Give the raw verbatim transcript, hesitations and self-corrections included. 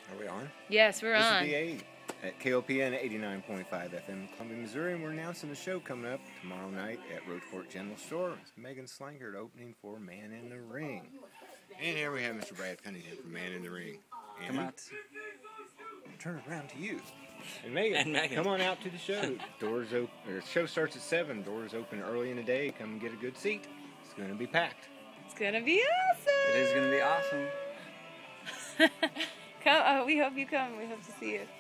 Are we on? Yes, we're this on. This is the eight at K O P N eighty-nine point five F M, Columbia, Missouri, and we're announcing the show coming up tomorrow night at Rocheport General Store. It's Megan Slankard opening for Man in the Ring. And here we have Mister Brad Cunningham from Man in the Ring. And come on. Turn it around to you. And Megan, and Megan, come on out to the show. Doors open. The show starts at seven. Doors open early in the day. Come and get a good seat. It's going to be packed. It's going to be awesome. It is going to be awesome. Come, uh, we hope you come. We hope to see you.